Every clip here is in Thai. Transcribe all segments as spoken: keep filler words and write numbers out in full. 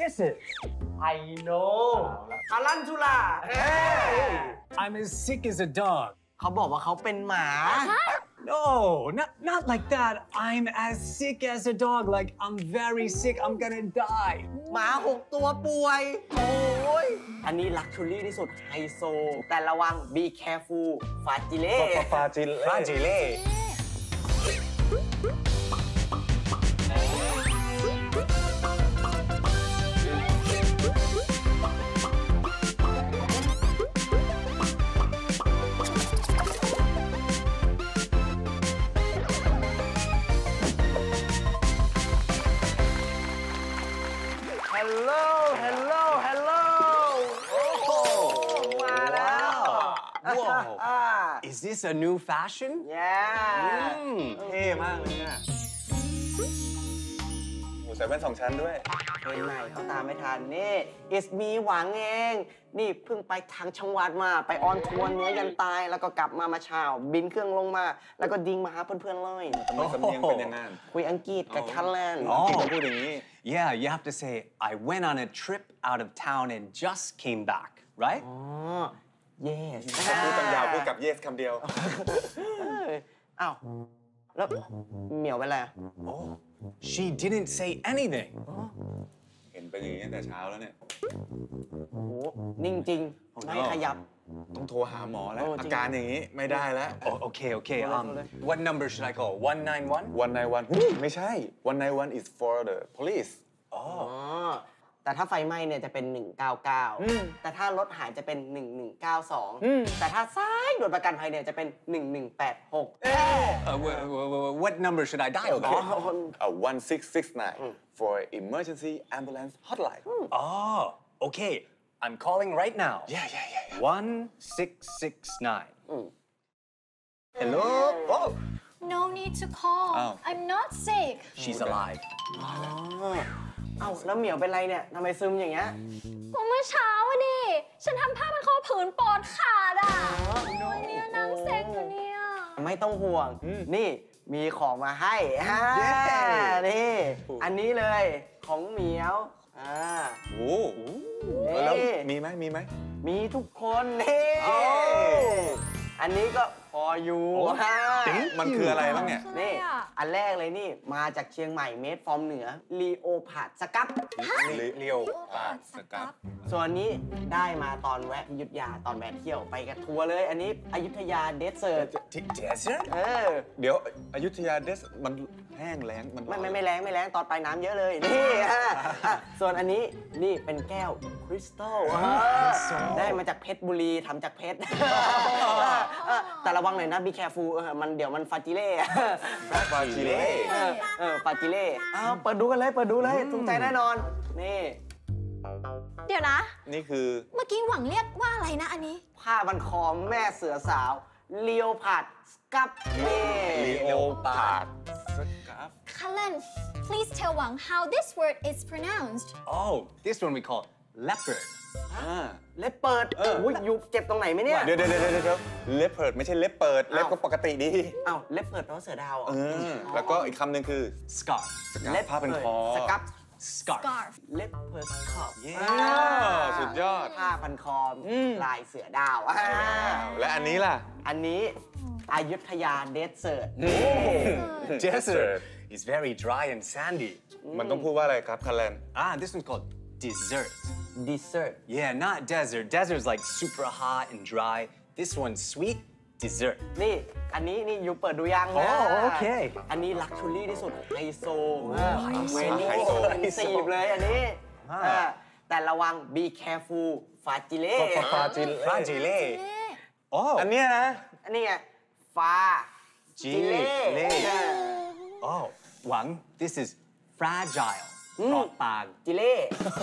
is it? I know ทารันทูล่า Hey! I'm as sick as a dog. เขาบอกว่าเขาเป็นหมา No, not, not like that. I'm as sick as a dog. Like, I'm very sick. I'm gonna die. หมาหกตัวป่วย โอ้ย อันนี้ลักชัวรี่ที่สุดไฮโซ แต่ระวัง be careful ฟาจิเล่ฟาจิเล่ Fragile. Hello Hello Hello โอ้โหมาแล้ว Whoa. Is this a new fashion? Yeah เท่มากเลยเนี่ยโอ้ใส่แว่นสองชั้นด้วยเห็นไหมเขาตามไม่ทันนี่ It's me หวังเองนี่เพิ่งไปทางชังหวัดมาไปออนทัวร์เหนือยันใต้แล้วก็กลับมามาเช้าบินเครื่องลงมาแล้วก็ดิ่งมาหาเพื่อนๆเลยทำไมสำเนียงเป็นอย่างนั้นคุยอังกฤษกับคันแลนด์อังกฤษต้องพูดอย่างนี้ Yeah, you have to say, I went on a trip out of town and just came back, right? อ๋อ yes พูดตั้งยาวพูดกับ yes คำเดียวอ้าวแล้วเหมียวเป็นไร Oh, she didn't say anything. เห็นเป็นอย่างนี้ตั้งแต่เช้าแล้วเนี่ยโอ้นิ่งจริงไม่ขยับต้องโทรหาหมอแล้วโอ้จริงอาการอย่างนี้ไม่ได้แล้ว Oh, okay, okay. Hold on, Um, hold on. what number should I call? one nine one? one nine one ไม่ใช่ one nine one is for the police อ๋อแต่ถ้าไฟไหม้เนี่ยจะเป็นหนึ่งเก้าเก้าแต่ถ้ารถหายจะเป็นหนึ่งหนึ่งเก้าสองแต่ถ้าซ้ายโดนประกันภัยเนี่ยจะเป็นหนึ่งหนึ่งแปดหก Uh, wh- wh- wh- what number should I dial? อ๋อ uh, one six six nine for emergency ambulance hotline Oh, okay. I'm calling right now. yeah yeah yeah yeah one six six nine. Hello? Oh, No need to call. Oh. I'm not sick. she's alive. เอ้าแล้วเหมียวเป็นไรเนี่ยทำไมซึมอย่างเงี้ยก็เมื่อเช้าอะดิ ฉันทำผ้ามันข้อผืนปอดขาดอ่ะเนี่ยนั่งเซ็งอยู่เนี่ยไม่ต้องห่วง นี่มีของมาให้อ่านี่ อันนี้เลยของเหมียวอ่าโอ้โหแล้วมีไหมมีไหมมีทุกคนนี่อันนี้ก็พออยู่ฮะมันคืออะไรบ้างเนี่ยนี่ อันแรกเลยนี่มาจากเชียงใหม่เมดฟอร์มเหนือลีโอพาดสกับเลียวปาดสกับส่วนนี้ได้มาตอนแวะอยุธยาตอนแวะเที่ยวไปกับทัวร์เลย อันนี้อยุธยาเดสเซิร์ต D- desert? เออเดี๋ยวอยุธยาเดสมันแห้งแล้งมันไม่ไม่ไม่แรงไม่แรงตอนไปน้ำเยอะเลย นี่ฮะอ่ะส่วนอันนี้นี่เป็นแก้วคริสตัลได้มาจากเพชรบุรีทำจากเพชรเออแต่ระวังหน่อยนะ be careful เออมันเดี๋ยวมันฟาจิเล่ฟาจิเล่เออเออฟาจิเล่อ้าวเปิดดูกันเลยเปิดดูเลยถูกใจแน่นอนนี่เดี๋ยวนะนี่คือเมื่อกี้หวังเรียกว่าอะไรนะอันนี้ผ้าบันคอแม่เสือสาวเลียวผัดสกับนี่ลีโอปาดสกับ Cullen please tell หวัง how this word is pronounced Oh, this one we call leopard. อ่าเล็บเปิดอุ้ยยุบเจ็บตรงไหนไหมเนี่ยเดี๋ยวเดี๋ยวเดี๋ยวเดี๋ยวเล็บเปิดไม่ใช่เล็บเปิดเล็บก็ปกติดีอ้าวเล็บเปิดแปลว่าเสือดาวเหรอเออแล้วก็อีกคำหนึ่งคือ Scarf. สกับผ้าเป็นคอสกับ Scarf. scarf เล็บเปิดขอบอ่าสุดยอดผ้าพันคอลายเสือดาวอ่าและอันนี้ล่ะอันนี้อยุธยาเดสเซิร์ต Desert. It's very dry and sandy. มันต้องพูดว่าอะไรครับคันแลน Ah, this one's called dessert. ดิเซอร์ต Yeah, not desert. Desert's like super hot and dry. This one's sweet. Dessert. นี่อันนี้นี่ยูเปิดดูยังนะอ๋อโอเคอันนี้ลักชัวรี่ที่สุดไฮโซไฮโซเวนี่ไฮโซสีบเลยอันนี้เออแต่ระวัง be careful ฟาจิเล่ฟาจิเล่ Fragile. Oh. อันเนี้ยนะอันนี้ไงฟาจิเล่ Oh, Wang, this is fragile. Rockbag. จิเล่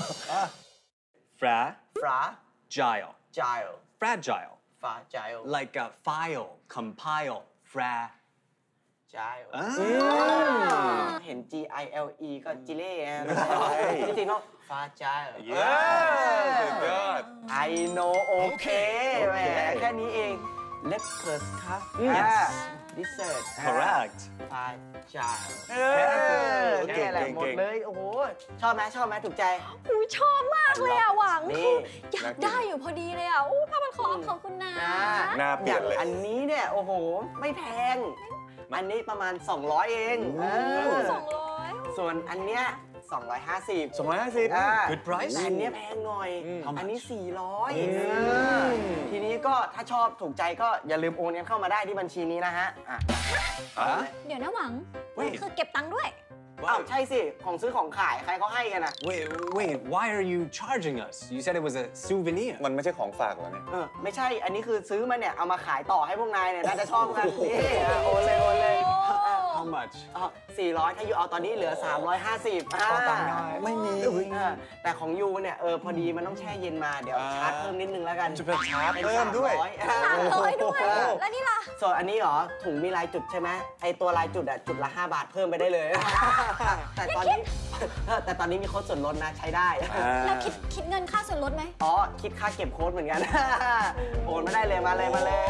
Fragile. ฟราจาย Fragile. ฟาจาย Like a file, compile, fra. จายเห็น G I L E ก็จิเล่จริงๆเนาะฟาจายสุดยอด I know โอเคแหมแค่นี้เอง Leopard Scarf Yes dessert correct พายจาเออแค่แหละหมดเลยโอ้โหชอบไหมชอบไหมถูกใจอุ้ยชอบมากเลยอะหวังนี่คืออยากได้อยู่พอดีเลยอะอู้ผ้าพันคอขอบคุณนะหน้าเปลี่ยนเลยอันนี้เนี่ยโอ้โหไม่แพงอันนี้ประมาณสองร้อยเองเออสองร้อยส่วนอันเนี้ยสองร้อยห้าสิบสองร้อยห้าสิบอ่า Good price แต่อันเนี้ยแพงหน่อยอืมอันนี้ สี่ร้อยอืมเออทีนี้ก็ถ้าชอบถูกใจก็อย่าลืมโอนเงินเข้ามาได้ที่บัญชีนี้นะฮะอ่ะอ่ะเดี๋ยวนะหวัง Wait คือเก็บตังค์ด้วยอ้าวใช่สิ ของซื้อของขายใครเขาให้กันอ่ะ Wait, wait, why are you charging us? You said it was a souvenir. มันไม่ใช่ของฝากเหรอเนี่ยเออไม่ใช่อันนี้คือซื้อมาเนี่ย เอามาขายต่อให้พวกนายเนี่ยน่าจะชอบกันนี่อ่ะโอนเลยโอนเลย How much? อ๋อสี่ร้อยถ้ายูเอาตอนนี้เหลือ สามร้อยห้าสิบอ่าขอตังค์หน่อยไม่มีเออแต่ของยูเนี่ยเออพอดีมันต้องแช่เย็นมาเดี๋ยวอ่าชาร์จเพิ่มนิดนึงแล้วกันจะเป็นชาร์จเป็นเพิ่มด้วยสามร้อยสามร้อยด้วยเออแล้วนี่ล่ะส่วนอันนี้เหรอถุงมีลายจุดใช่ไหมไอตัวลายจุดอะจุดละห้าบาทเพิ่มไปได้เลย แต่ตอนนี้แต่ตอนนี้มีโค้ดส่วนลดนะใช้ได้แล้วคิดคิดเงินค่าส่วนลดไหมอ๋อ คิดค่าเก็บโค้ดเหมือนกัน โอนมาได้เลยมาเลยมาเลย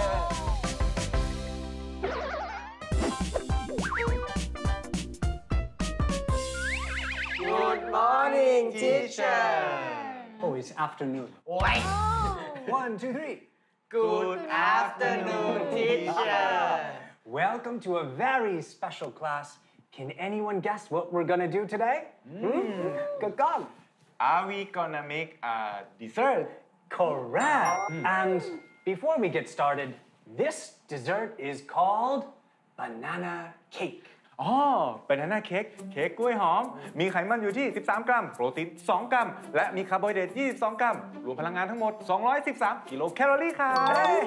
Good morning teacher Oh, it's afternoon. โอ้ย One, two, three. Good afternoon teacher Welcome to a very special class. Can anyone guess what we're gonna do today? Hmm? Good God. Are we gonna make a dessert Correct. And before we get started, this dessert is called banana cake. อ๋อ banana cake เค้กกล้วยหอม มีไขมันอยู่ที่ สิบสาม กรัม โปรตีน สอง กรัม และมีคาร์โบไฮเดรต ยี่สิบสอง กรัม รวมพลังงานทั้งหมด สองร้อยสิบสาม กิโลแคลอรี่ครับ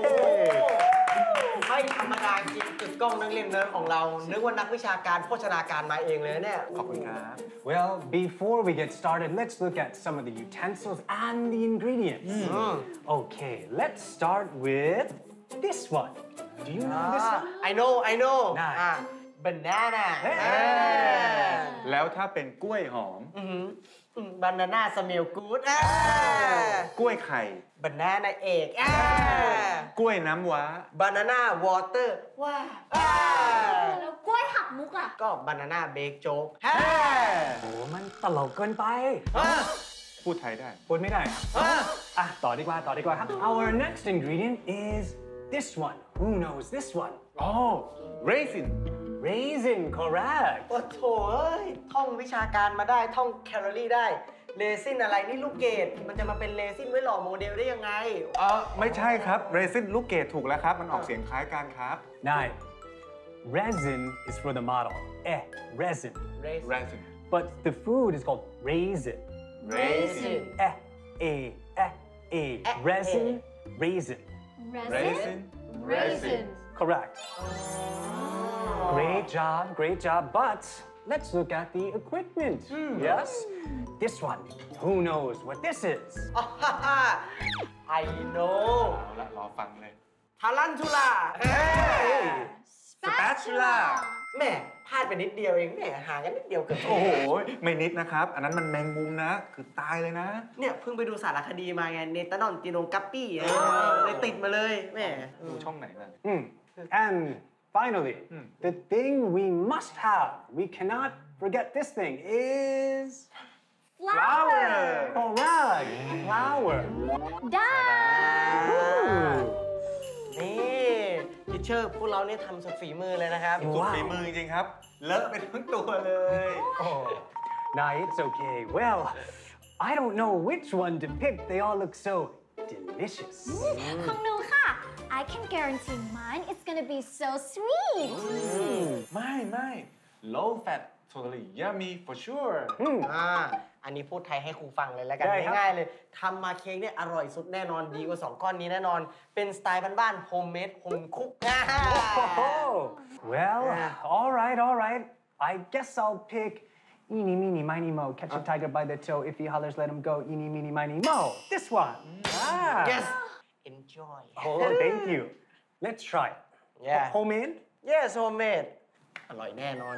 ไม่ธรรมดาจริงตึกกล้องนักเรียนเนิร์ดของเรา นึกว่านักวิชาการโภชนาการมาเองเลยเนี่ยขอบคุณครับ Well, before we get started, let's look at some of the utensils and the ingredients. Okay, let's start with this one. Do you know this one? I know I know ได้อ่ะ banana เอ๊ะอ่าแล้วถ้าเป็นกล้วยหอม banana smell good อ่ากล้วยไข่ banana egg อ่ากล้วยน้ำว้า banana water ว้าอ่าแล้วกล้วยหักมุกอะก็ banana bake joke ฮ่าโอ้มันตลกเกินไปอ่าพูดไทยได้พูดไม่ได้อ่าอ่ะต่อดีกว่าต่อดีกว่าครับ Our next ingredient is this one. Who knows this one? อ๋อ raisin Raisin, correct. โอ้โถเอ้ยท่องวิชาการมาได้ท่องแคลอรี่ได้เลซินอะไรนี่ลูกเกดมันจะมาเป็นเลซินไว้หล่อโมเดลได้ยังไงเออไม่ใช่ครับ raisin ลูกเกดถูกแล้วครับ มันออกเสียงคล้ายกันครับ Nine. Resin is for the model. Eh, resin. raisin But the food is called raisin. raisin Eh, eh, eh, eh. Resin, raisin. raisin raisin Correct. Great job, great job. But let's look at the equipment. Yes? This one. Who knows what this is? อ่าฮ่าฮ่า I know เอาละรอฟังเลยทารันทูล่า spatula แม่พลาดไปนิดเดียวเองแม่ห่างกันนิดเดียวเกือบโอ้โห ไม่นิดนะครับ อันนั้นมันแมงมุมนะ คือตายเลยนะเนี่ยเพิ่งไปดูสารคดีมาไงเนตานอนติโนกัปปี้เออเลยติดมาเลยแม่ดูช่องไหนนะ Hmm. And finally, the thing we must have, we cannot forget this thing, is flower correct. Flour. ได้นี่ทิเชอร์พวกเราเนี่ยทำสุดฝีมือเลยนะครับสุดฝีมือจริงๆครับ เลอะไปทั้งตัวเลย Oh, nah, it's okay. Well, I don't know which one to pick. They all look so delicious. ของหนูค่ะ I can guarantee mine is gonna be so sweet ไม่ไม่ low fat totally yummy for sure อ่าอันนี้พูดไทยให้ครูฟังเลยแล้วกันได้ครับง่ายๆเลยทำมาเค้กเนี่ยอร่อยสุดแน่นอนดีกว่าสองก้อนนี้แน่นอน เป็นสไตล์บ้านๆโฮมเมดโฮมคุก Oh, well, all right, all right. I guess I'll pick eeny, meeny, miny, mo. Catch a tiger by the toe. If he hollers, let him go. Eeny, meeny, miny, mo. This one. Ah. yes enjoy Oh, thank you. Let's try it. Yeah. Homemade? yes homemade อร่อยแน่นอน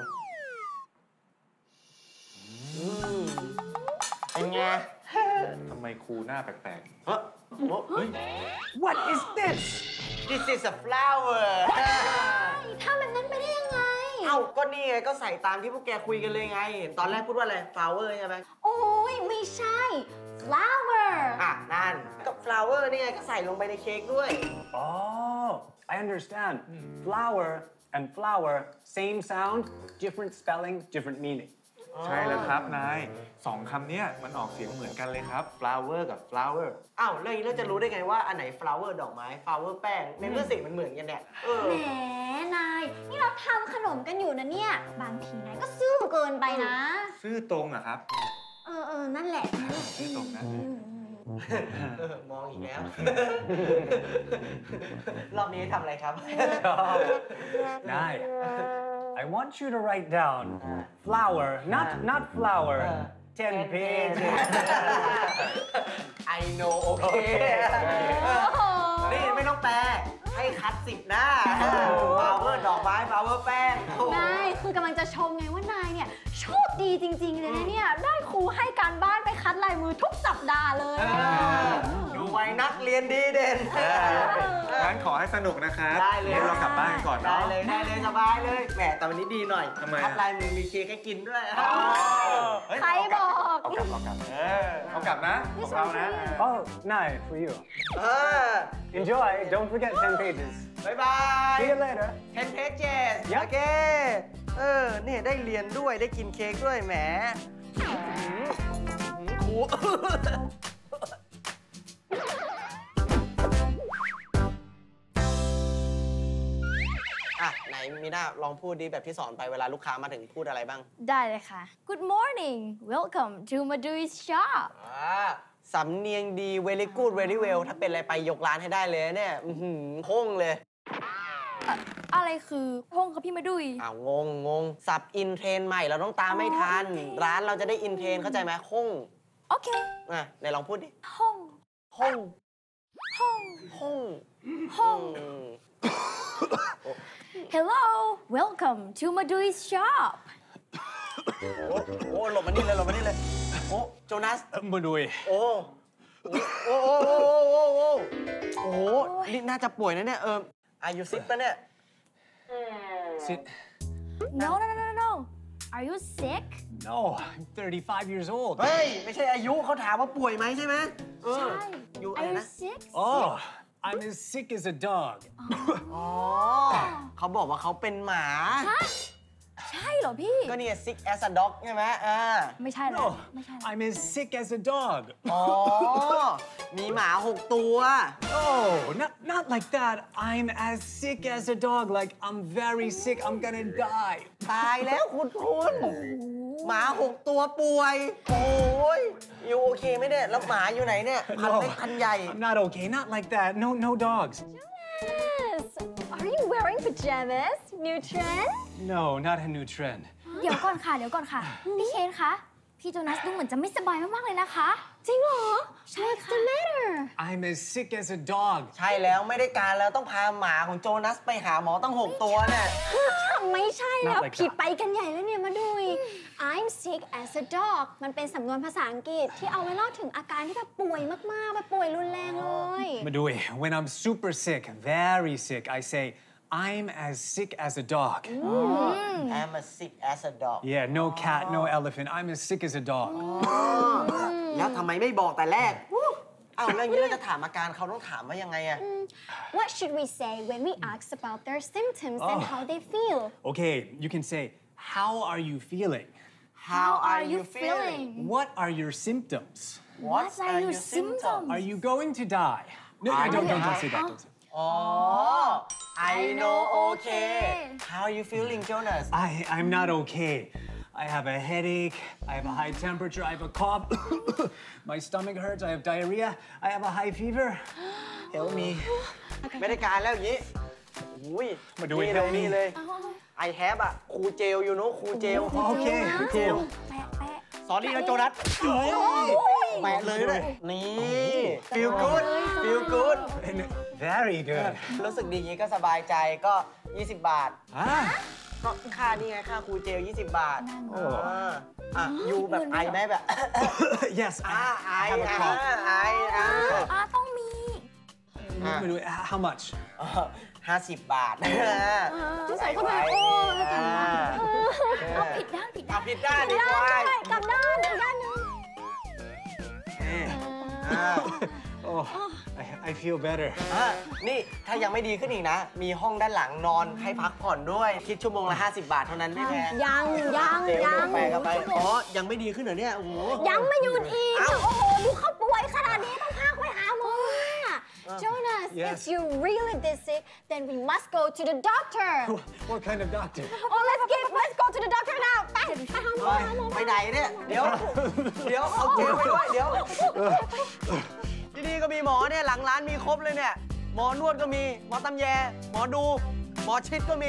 อืมเป็นไงทำไมครูหน้าแปลกเฮ้ยเฮ้ย What is this? this is a flower ถ้ามันนั่นาก็นี่ไงก็ใส่ตามที่พวกแกคุยกันเลยไงเห็นตอนแรกพูดว่าอะไร flower ใช่ไหมโอ้ยไม่ใช่ flower อ่ะนั่นก็ flower นี่ไงก็ใส่ลงไปในเค้กด้วย Oh, I understand. Flower and flower, same sound, different spelling, different meaning. ใช่แล้วครับนายสองคำเนี้ยมันออกเสียงเหมือนกันเลยครับ flower กับ flower อ้าวแล้วอย่างนี้เราจะรู้ได้ไงว่าอันไหน flower ดอกไม้ flower แป้งในเมื่อเสียงมันเหมือนกันเนี่ยเออแหมนาย นี่เราทำขนมกันอยู่นะเนี่ย บางทีนายก็ซื่อเกินไปนะซื่อตรงอะครับเออเออนั่นแหละนั่นแหละซื่อตรงนะอืมเออมองอีกแล้ว รอบนี้ทำอะไรครับ Nai, I want you to write down flower, not not flower, ten pages. I know โอเค นี่ไม่ต้องแปล ให้คัดสิบหน้า flower ดอกไม้ flower แป้งนายคือกำลังจะชมไงว่านายเนี่ยโชคดีจริงๆเลยนะเนี่ย ได้ครูให้การบ้านไปคัดลายมือทุกสัปดาห์เลยดูไว้นักเรียนดีเด่นงั้นขอให้สนุกนะครับได้เลยดี๋วเรากลับบ้านก่อนได้เนาะเลยได้เลยสบายเลย แหมแต่วันนี้ดีหน่อยทำไมอะคัดลายมือมีเค้กให้กินด้วยเฮ้ยใครบอกเอากลับเอากลับเออเอากลับนะของเรานะ Oh, Nai, for you. เออ Enjoy. Don't forget ten pages. บ๊ายบาย See you later. ten pages ยับโอเค เออ นี่ได้เรียนด้วย ได้กินเค้กด้วย แหมครู อ่ะ ไหนมีหน้าลองพูดดีแบบที่สอนไปเวลาลูกค้ามาถึงพูดอะไรบ้างได้เลยค่ะ Good morning welcome to Madui's shop อ่าสำเนียงดี very good very well ถ้าเป็นอะไรไปยกร้านให้ได้เลยเนี่ย อือหือโค้งเลยอะไรคือห้องกับพี่มาดุยอ้าวงงงงสับอินเทรนด์ใหม่เราต้องตามไม่ทันโอเคร้านเราจะได้อินเทรนด์เข้าใจไหมโค้งโอเคอ่ะไหนลองพูดดิห้องโค้งห้องโค้งห้องอืม Hello welcome to Madui's shop โอ้โอ้หลบมานี่เลยหลบมานี่เลย โอ้โจนัส Madui. โอ้โอ้โอ้โอ้โอ้โอ้โอ้โอ้โหนี่น่าจะป่วยนะเนี่ย เอออายุซิปปะเนี่ย Sit. No no no no no Are you sick No, I'm thirty-five years old. เฮ้ย ไม่ใช่อายุเขาถามว่าป่วยไหมใช่ไหมเออใช่อยู่อะไร Are you นะ sick Oh, I'm as sick as a dog. อ๋อเขาบอกว่าเขาเป็นหมาฮะใช่เหรอพี่ก็เนี่ย sick as a dog ใช่ไหมอ่าไม่ใช่แล้ว No, ไม่ใช่แล้ว I'm as sick as a dog. อ๋อ มีหมาหกตัว Oh, not not like that. I'm as sick as a dog. Like I'm very sick. I'm gonna die. ตายแล้วคุณคุณหมาหกตัวป่วย โอ้ยอยู่โอเคไหมเนี่ย แล้วหมาอยู่ไหนเนี่ย พันเล็กพันใหญ่ I'm not okay. Not like that. No, no dogs. Yes Are you wearing pajamas new trend No, not a new trend. เดี๋ยวก่อนค่ะ เดี๋ยวก่อนค่ะ พี่เคนคะ พี่โจนัสดูเหมือนจะไม่สบายมากๆเลยนะคะ จริงเหรอ ใช่ค่ะ What's the matter I'm as sick as a dog. ใช่แล้วไม่ได้การแล้วต้องพาหมาของโจนัสไปหาหมอตั้งหกตัวเนี่ยไม่ใช่แล้ว Not like ผิด that. ไปกันใหญ่แล้วเนี่ยมาดุย I'm sick as a dog มันเป็นสำนวนภาษาอังกฤษที่เอาไว้เล่าถึงอาการที่แบบป่วยมากๆแบบป่วยรุนแรงเลย Madui, when I'm super sick, very sick, I say, I'm as sick as a dog. I'm a sick as a dog Yeah, no cat, no elephant. I'm as sick as a dog. แล้วทำไมไม่บอกแต่แรกอ้าวแล้วอย่างนี้เราจะถามอาการเขาต้องถามว่ายังไงอะ What should we say when we ask about their symptoms and how they feel Okay, you can say, how are you feeling? How are you feeling What are your symptoms? What are your symptoms Are you going to die? No, Are don't, you- don't, don't say that. Don't say. อ๋อ I know okay How are you feeling Jonas I, I'm not okay. I have a headache. I have a high temperature. I have a cough. My stomach hurts. I have diarrhea. I have a high fever. Help me. ไม่ได้การแล้วอย่างนี้อุ้ยมาดูนี่ให้เลยนี่นี่เลย I have อะครูเจลอยู่โน้ครูเจลโอเคครูเจลแปะแปะสอรี่นะโจนัสแปะเลยด้วยนี่ feel good feel good Very good. รู้สึกดีอย่างนี้ก็สบายใจก็ ยี่สิบบาท Ah. ก็ค่านี่ไงค่าครูเจล ยี่สิบบาทโอ้อ่าอ่ะยูแบบไอไหมแบบ Yes, อ่า I, ไอ I have a อ่า cough. ไออ่าอ่าต้องมีอ่ะ How much? ห้าสิบบาทใส่เข้าไปโอ้ยกลับด้านเอาผิดด้านผิดด้านผิดด้านผิดด้านดีกว่าใช่กลับด้านอีกด้านหนึง Oh, I, I feel better. อ่ะนี่ถ้ายังไม่ดีขึ้นอีกนะ มีห้องด้านหลังนอนให้พักผ่อนด้วย คิดชั่วโมงละห้าสิบบาทเท่านั้นไม่แพงยังยังเจ๊ยังไปกันไปอ๋อ ยังไม่ดีขึ้นเหรอเนี่ย โอ้โหยังไม่หยุดอีกเอ้าโอ้โห ดูเขาป่วยขนาดนี้ต้องพาไปหาหมอ Jonas Yes. if you really this sick then we must go to the doctor What kind of doctor? oh let's get let's go to the doctor now ไปไปหาหมอหาหมอไปไหนเนี่ย เดี๋ยว เดี๋ยว เอาเจลไปด้วย เดี๋ยว ที่นี่ก็มีหมอเนี่ย หลังร้านมีครบเลยเนี่ย หมอนวดก็มี หมอตำแย หมอดู หมอชิดก็มี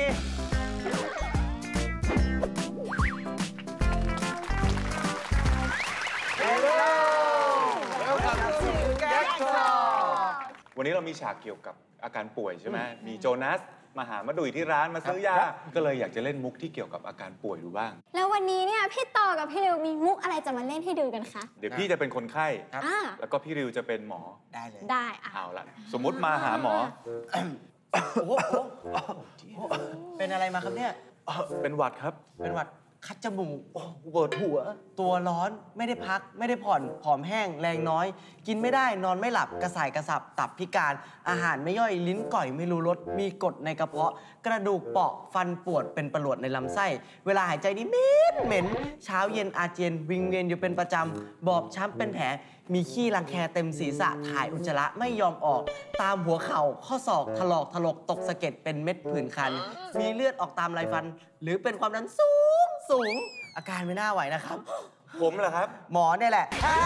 Hello Welcome to Get Talk วันนี้เรามีฉากเกี่ยวกับอาการป่วยใช่ไหมมีโจนัสมาหามาดุยที่ร้านมาซื้อยา ก็เลยอยากจะเล่นมุกที่เกี่ยวกับอาการป่วยดูบ้างแล้ววันนี้เนี่ยพี่ต่อกับพี่ริวมีมุกอะไรจะมาเล่นให้ดูกันคะเดี๋ยวพี่จะเป็นคนไข้ครับอ่าแล้วก็พี่ริวจะเป็นหมอได้เลยได้อ่ะเอาละสมมุติมาหาหมอโอ้โหเป็นอะไรมาครับเนี่ยเอ่อเป็นหวัดครับเป็นหวัดคัดจมูกโอ้โหปวดหัว ตัวร้อนไม่ได้พัก ไม่ได้ผ่อนผอมแห้งแรงน้อย กินไม่ได้นอนไม่หลับกระส่ายกระสับตับพิการ อาหารไม่ย่อยลิ้นก่อยไม่รู้รสมีกรดในกระเพาะ กระดูกเปราะฟันปวดเป็นประหลวดในลำไส้ เวลาหายใจนี่เหม็นเหม็นเช้าเย็นอาเจียนวิงเวียนอยู่เป็นประจำบอบช้ำเป็นแผลมีขี้รังแคเต็มศีรษะถ่ายอุจจาระไม่ยอมออก ตามหัวเข่าข้อศอกถลอกถลกตกสะเก็ดเป็นเม็ดผื่นคัน มีเลือดออกตามไรฟัน หรือเป็นความดันสูงสูง อาการไม่น่าไหวนะครับผมเหรอครับหมอเนี่ยแหละแค่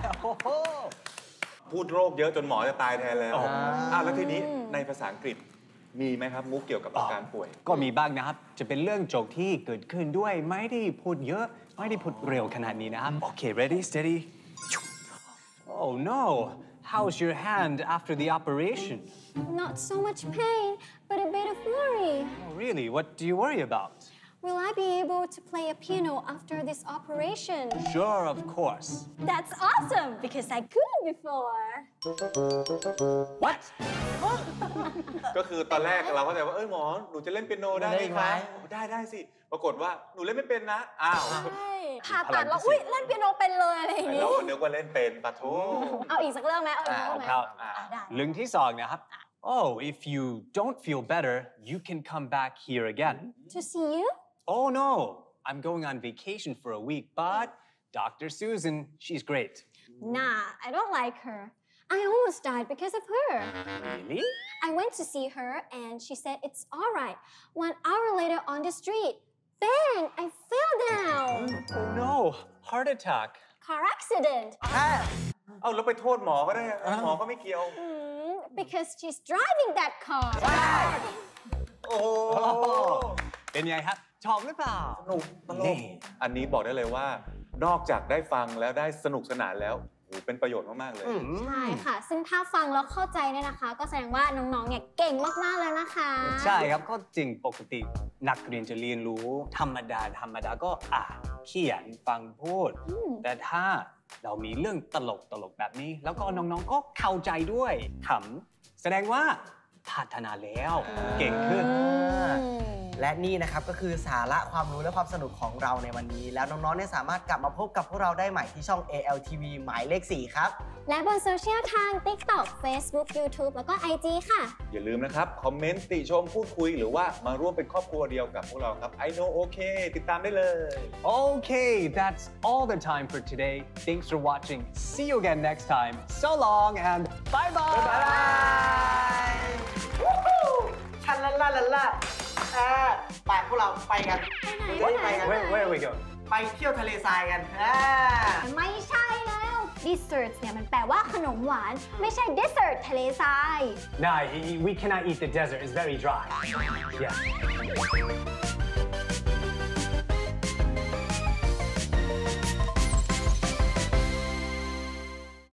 พูดโรคเยอะจนหมอจะตายแทนแล้วอ๋ออ้าวแล้วทีนี้ในภาษาอังกฤษมีไหมครับมุกเกี่ยวกับอาการป่วยก็มีบ้างนะครับ จะเป็นเรื่องโจกที่เกิดขึ้นด้วยไม่ได้พูดเยอะ ไม่ได้พูดเร็วขนาดนี้นะครับ Okay ready steady Oh no How's your hand after the operation not so much pain but a bit of worry Oh really What do you worry about will I be able to play a piano after this operation Sure of course that's awesome because I couldn't before What ก็คือตอนแรกเราก็จะว่าเอ้ยหมอหนูจะเล่นเปียโนได้ไหมได้ไหมคะได้ได้สิ ปรากฏว่าหนูเล่นไม่เป็นนะ อ้าวใช่ผ่าตัดแล้วอุ้ยเล่นเปียโนเป็นเลยอะไรอย่างนี้เราก็นึกว่าเล่นเป็นปะโถเอาอีกสักเรื่องไหมเอาอีกสักเรื่องไหมครับอ่ะได้เรื่องที่สองนะครับ Oh if you don't feel better you can come back here again to see you Oh no I'm going on vacation for a week but Doctor Susan she's great nah I don't like her I almost died because of her Really I went to see her and she said it's all right one hour later on the street bang I fell down Oh no heart attack car accident แค่เอาแล้วไปโทษหมอก็ได้อะหมอก็ไม่เกี่ยว Mm, because she's driving that car โอ้โหเป็นไงครับชอบหรือเปล่าสนุกตลนี่กอันนี้บอกได้เลยว่า นอกจากได้ฟังแล้วได้สนุกสนานแล้วโอ้โหเป็นประโยชน์มาก ๆ เลยใช่ค่ะ ซึ่งถ้าฟังแล้วเข้าใจเนี่ยนะคะ ก็แสดงว่าน้องๆ เนี่ยเก่งมากๆ แล้วนะคะใช่ครับก็จริงปกตินักเรียนจะเรียนรู้ธรรมดาธรรมดาก็อ่านเขียนฟังพูด แต่ถ้าเรามีเรื่องตลกตลกแบบนี้ แล้วก็น้องๆ ก็เข้าใจด้วยขำแสดงว่าพัฒนาแล้วเก่งขึ้นและนี่นะครับก็คือสาระความรู้และความสนุกของเราในวันนี้ แล้วน้องๆเนี่ยสามารถกลับมาพบกับพวกเราได้ใหม่ที่ช่อง เอ แอล ที วี หมายเลข สี่ ครับและบนโซเชียลทาง TikTok Facebook YouTube แล้วก็ ไอ จี ค่ะอย่าลืมนะครับ คอมเมนต์ติชมพูดคุยหรือว่ามาร่วมเป็นครอบครัวเดียวกับพวกเราครับ I know okay ติดตามได้เลย Okay that's all the time for today thanks for watching see you again next time so long and bye bye บ๊ายบายชันละละละละอ่าไปพวกเราไปกันไปไหนไปกัน where where we go ไปเที่ยวทะเลทรายกันอ่าไม่ใช่แล้ว Dessert เนี่ยมันแปลว่าขนมหวาน ไม่ใช่ Dessert ทะเลทราย No we cannot eat the desert it's very dry yeah